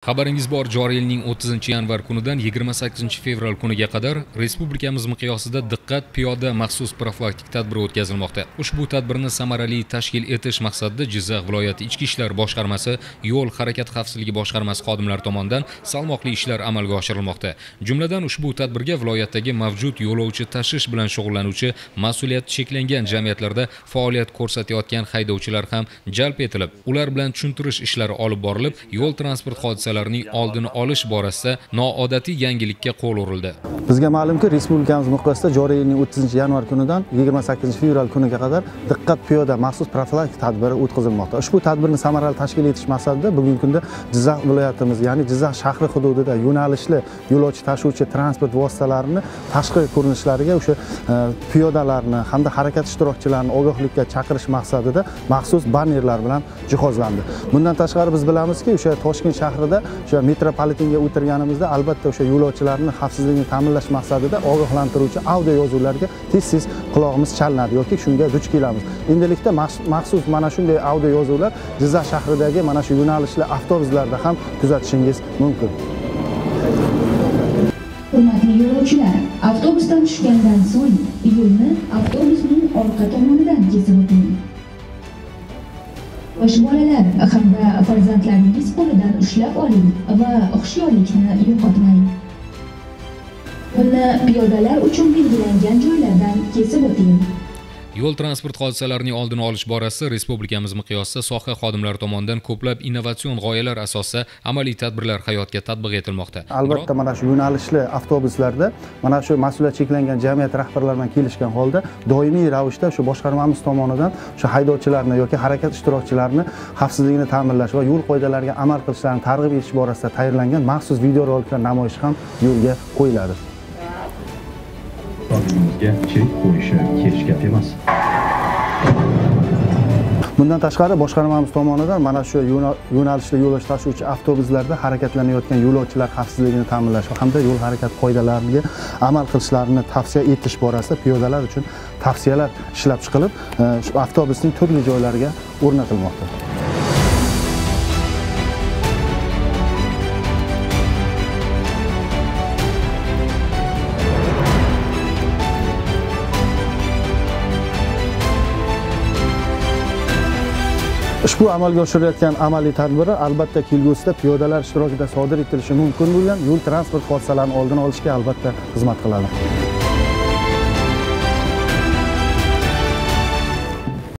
Xabaringiz bor, joriy yilning 30-yanvar kunidan 28-fevral kuniga qadar respublikamiz miqyosida diqqat piyoda maxsus profilaktik tadbiri o'tkazilmoqda. Ushbu tadbirni samarali tashkil etish maqsadida Jizzax viloyati Ichki ishlar boshqarmasi, yo'l harakati xavfsizligi boshqarmasi xodimlari tomonidan salmoqli ishlar amalga oshirilmoqda. Jumladan ushbu tadbirga viloyatdagi mavjud yo'lovchi tashish bilan shug'ullanuvchi mas'uliyati cheklangan jamiyatlarda faoliyat ko'rsatayotgan haydovchilar ham jalb etilib, ular bilan tushuntirish ishlari olib borilib, yo'l transport hodisalarining oldini olish borasida noodatiy yangilikka qo'l urildi. Bizga ma'lumki, respublikamiz miqyosida joriy yilning 30-yanvar kunidan 28-fevral kuniga qadar diqqat piyoda maxsus profilaktik tadbiri o'tkazilmoqda. Ushbu tadbirni samarali tashkil etish maqsadida bugungi kunda Jizzax viloyatimiz, ya'ni Jizzax shahri hududida yo'nalishli yo'lovchi tashuvchi transport vositalarini tashqi ko'rinishlariga o'sha piyodalarni hamda harakat ishtirokchilarini ogohlikka chaqirish maqsadida maxsus bannerlar bilan jihozlandi. Bundan tashqari biz bilamizki, o'sha Toshkent shahrida o'sha metropolitenga o'tirganimizda albatta o'sha yo'lovchilarning xavfsizligini ta'minlash maqsadida ogohlantiruvchi audio yozuvlarga tez-tez quloqimiz chalinadi yoki shunga duch kelamiz. Endilikda maxsus mana shunday audio yozuvlar Jizzax shahridagi mana shu yo'nalishli avtobuslarda ham kuzatishingiz mumkin. Hurmatli yo'lovchilar, avtobusdan tushgandan so'ng yo'lni avtobusning orqa tomonidan kesib o'ting. Yosh bolalar hamda farzandlaringiz qo'lidan ushlab oling va hushyorlikni yo'qotmang. Uni piyodalar uchun belgilangan joylardan kesib o'ting. Yo'l transport hodisalarining oldini olish borasida respublikamiz miqyosida soha xodimlari tomonidan ko'plab innovatsion g'oyalar asosida amaliy tadbirlar hayotga tatbiq etilmoqda. Albatta mana shu yo'nalishli avtobuslarda mana shu mas'uliyat cheklangan jamiyat rahbarlari bilan kelishgan holda doimiy ravishda shu boshqarmamiz tomonidan shu haydovchilarni yoki harakat ishtirokchilarini xavfsizligini ta'minlash va yo'l qoidalariga amal qilishlarini targ'ib etish borasida tayyorlangan maxsus videoroliklar namoyishi ham yo'lga qo'yiladi. Qonunimizga chek qo'yishi kech gap emas. Bundan tashqari boshqarmamiz tomonidan mana shu yo'nalishli yo'lovchi tashuvchi avtobuslarda harakatlanayotgan yo'lovchilar xavfsizligini ta'minlash hamda yo'l harakati qoidalariga amal qilishlarini tavsiya etish borasida piyodalar uchun tavsiyalar ishlab chiqilib, shu avtobusning turli joylariga o'rnatilmoqda. Ushbu amalga oshirilayotgan amaliy tadbiri albatta kelgusida piyodalar ishtirokida sodir etilishi mumkin bo'lgan yo'l transport hodisalarini oldini olishga albatta xizmat qiladi.